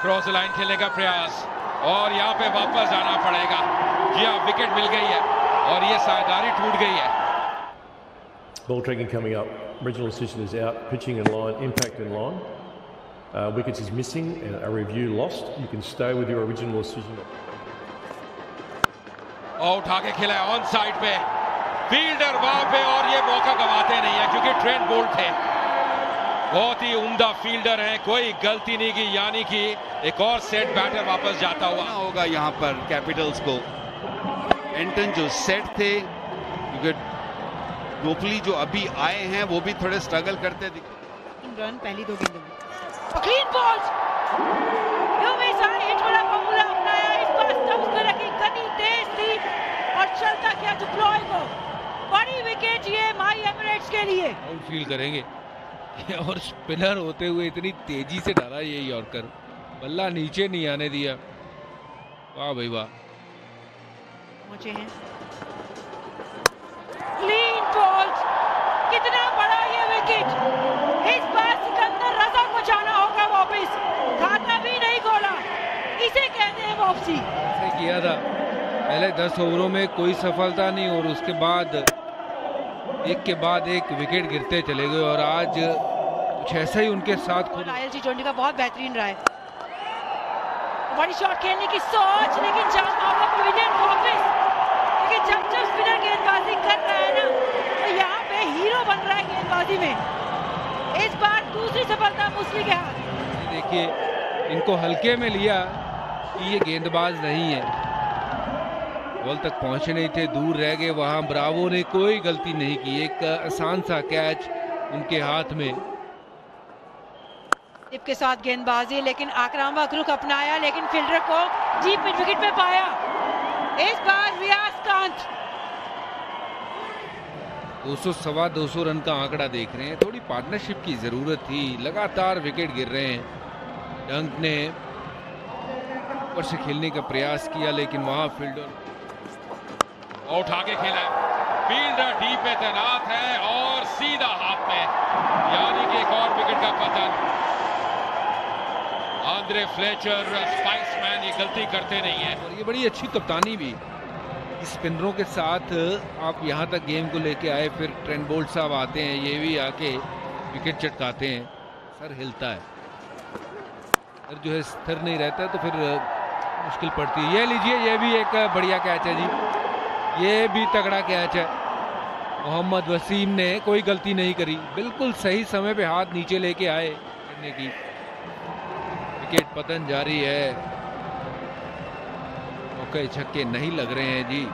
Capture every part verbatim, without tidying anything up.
Cross line खेलने का प्रयास और यहाँ पे वापस जाना पड़ेगा। जी हाँ, विकेट मिल गई है और ये साझेदारी टूट गई है। Ball tracking coming up. Original decision is out. Pitching in line, impact in line. Uh, wickets is missing and a review lost. You can stay with your original decision. और उठा के खेला है ऑन साइड पे, fielder वहां पे और ये मौका गवाते नहीं है क्योंकि ट्रेंट बोल्ट थे। बहुत ही उम्दा फील्डर हैं, कोई गलती नहीं की, यानी कि एक और सेट बैटर वापस जाता हुआ होगा यहाँ पर कैपिटल्स को। एंटन जो सेट थे, क्योंकि डोपली जो अभी आए हैं वो भी थोड़े स्ट्रगल करते दिखे। रन पहली दो गेंदों में। क्लीन बॉल्स, हिट वाला फॉर्मूला अपनाया। इस बार स्टंप्स पे रखी, गति तेज थी और चलता क्या डिप्लॉय को। बड़ी विकेट ये माई एमिरेट्स के लिए। आउट फील करेंगे और स्पिनर होते हुए इतनी तेजी से डाला ये यॉर्कर, बल्ला नीचे नहीं आने दिया। वाह भाई वाह। पहुंचे हैं क्लीन बॉल्स, कितना बड़ा ये विकेट। इस बार सिकंदर रजा को जाना होगा वापस, खाता भी नहीं खोला, इसे कहते हैं वापसी। ऐसे किया था पहले दस ओवरों में, कोई सफलता नहीं और उसके बाद एक के बाद एक विकेट गिरते चले गए और आज कुछ ऐसा ही उनके साथ खुद। आईएलटी ट्वेंटी का बहुत बेहतरीन रहा है, बड़ी शॉट खेलने की सोच, लेकिन चांस मौका पर विकेट वापस। लेकिन जब जब स्पिनर गेंदबाजी कर रहा है ना, तो यहाँ पे हीरो बन रहा है गेंदबाजी में। इस बार दूसरी सफलता मुस्लिम के हाथ। देखिए इनको हल्के में लिया कि ये गेंदबाज नहीं है, बॉल तक पहुंचे नहीं थे, दूर रह गए। वहां ब्रावो ने कोई गलती नहीं की, एक आसान सा कैच उनके हाथ में। टिप के साथ गेंदबाजी, लेकिन आक्रामक रुख अपनाया, लेकिन फील्डर को डीप मिड विकेट पे पाया। इस बार रियाज कांत दो सौ सवा दो सौ रन का आंकड़ा देख रहे हैं। थोड़ी पार्टनरशिप की जरूरत थी, लगातार विकेट गिर रहे हैं। डंक ने ऊपर से खेलने का प्रयास किया, लेकिन वहां फील्डर और उठा के खेला है, फील्डर डीप में तैनात है और सीधा हाथ में, यानी कि एक और विकेट का पतन। आंद्रे फ्लेचर स्पाइसमैन ये गलती करते नहीं है। और ये बड़ी अच्छी कप्तानी भी, स्पिनरों के साथ आप यहाँ तक गेम को लेके आए, फिर ट्रेंट बोल्ट साहब आते हैं, ये भी आके विकेट चटकाते हैं, सर हिलता है, सर जो है स्थिर नहीं रहता तो फिर मुश्किल पड़ती है। ये लीजिए, ये भी एक बढ़िया कैच है जी, ये भी तगड़ा कैच है। मोहम्मद वसीम ने कोई गलती नहीं करी, बिल्कुल सही समय पे हाथ नीचे लेके आए करने की। विकेट पतन जारी है, मौके छक्के नहीं लग रहे हैं जी।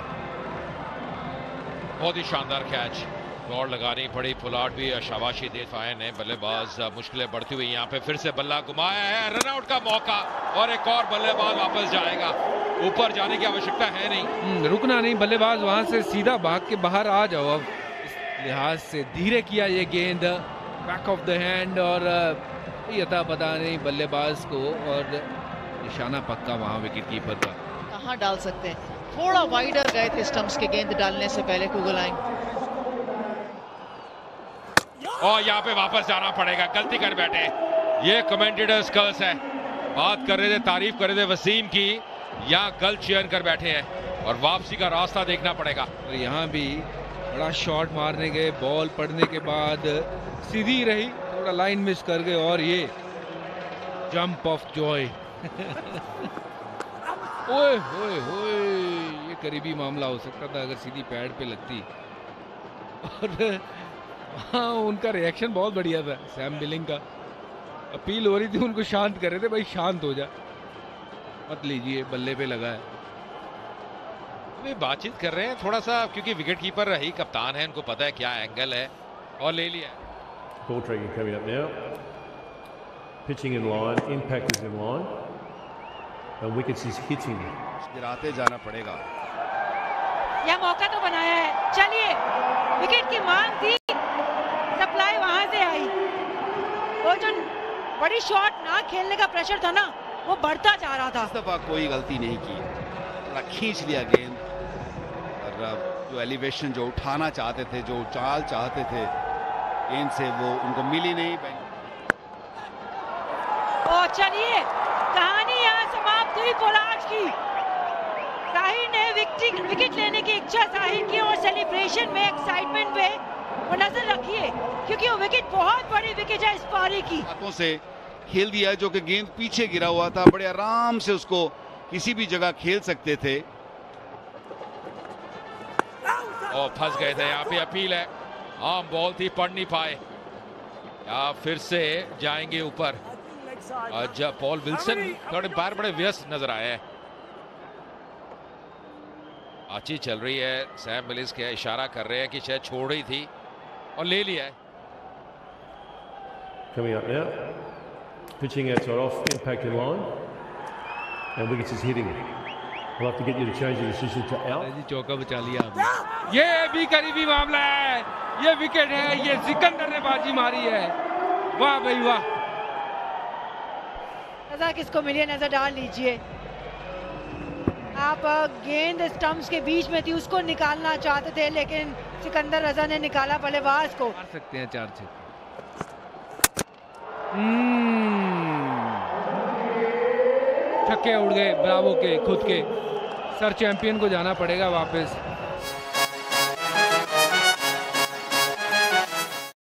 बहुत ही शानदार कैच, दौड़ लगानी पड़ी, पुलाट भी शाबाशी दे पाए ने बल्लेबाज। मुश्किलें बढ़ती हुई, यहाँ पे फिर से बल्ला घुमाया है, रनआउट का मौका और एक और बल्लेबाज वापस जाएगा। ऊपर जाने की आवश्यकता है नहीं, रुकना नहीं, बल्लेबाज वहां से सीधा भाग के बाहर आ जाओ। अब इस लिहाज से धीरे किया ये गेंद, बैक ऑफ द हैंड, और ये था पता नहीं बल्लेबाज को, और निशाना पक्का वहां विकेट कीपर का। कहाँ डाल सकते हैं, थोड़ा वाइडर गए थे स्टंप्स के गेंद डालने से पहले कुगलाइन। और यहाँ पे वापस जाना पड़ेगा, गलती कर बैठे। ये कमेंटेटर्स कर्स है, बात कर रहे थे, तारीफ कर रहे थे वसीम की, यहाँ गल चेयर कर बैठे हैं और वापसी का रास्ता देखना पड़ेगा। और यहाँ भी बड़ा शॉट मारने गए, बॉल पड़ने के बाद सीधी रही, थोड़ा लाइन मिस कर गए, और ये जंप ऑफ जॉय ओए होए होए, ये करीबी मामला हो सकता था अगर सीधी पैड पे लगती। और हाँ, उनका रिएक्शन बहुत बढ़िया था, सैम बिलिंग का। अपील हो रही थी, उनको शांत कर रहे थे, भाई शांत हो जा, मत लीजिए, बल्ले पे लगा है। वे बातचीत कर रहे हैं थोड़ा सा, क्योंकि विकेट कीपर रही, कप्तान है, उनको पता है क्या एंगल है, और ले लिया। Ball tracking coming up now. Pitching in line, impact is in line, and wickets is hitting. गिराते जाना पड़ेगा। यह मौका तो बनाया है, चलिए, विकेट की मांग थी, सप्लाई वहां से आई। वो जो बड़ी शॉट ना खेलने का प्रेशर था ना, वो बढ़ता जा रहा था। इस दफा कोई गलती नहीं की, थोड़ा खींच लिया गेंद, और जो एलिवेशन जो उठाना चाहते थे, जो चाल चाहते थे गेंद से, वो उनको मिली नहीं। ओ चलिए, कहानी यहाँ समाप्त हुई पोलार्ड की। साहिर ने विकेट विकेट लेने की इच्छा जाहिर की और सेलिब्रेशन में, एक्साइटमेंट पे वो नजर रखिए, क्योंकि वो विकेट बहुत बड़ी विकेट है इस पारी की। हाथों से खेल दिया, जो कि गेंद पीछे गिरा हुआ था, बड़े आराम से उसको किसी भी जगह खेल सकते थे। और फंस गए थे। यहाँ पे अपील है, हाँ बॉल थी, पढ़ नहीं पाए, या फिर से जाएंगे ऊपर। जब पॉल विल्सन थोड़े बार बड़े व्यस्त नजर आए हैं। अच्छी चल रही है, सैम विलिस के इशारा कर रहे हैं कि शायद छोड़ रही थी और ले लिया है। Coming up now, pitching outside off, impact in line, and wickets is hitting. We'll have to get you to change your decision to out. जी चौका बचा लिया आपने। ये भी करीबी मामला है, ये विकेट है, ये सिकंदर ने बाजी मारी है। वाह भाई वाह। रजा किसको मिली नजर डाल लीजिए आप। गेंद स्टंप्स के बीच में थी, उसको निकालना चाहते थे, लेकिन सिकंदर रजा ने निकाला बल्लेबाज को। मार सकते हैं चार छक्के। छक्के उड़ गए ब्रावो के, खुद के। सर चैंपियन को जाना पड़ेगा वापस।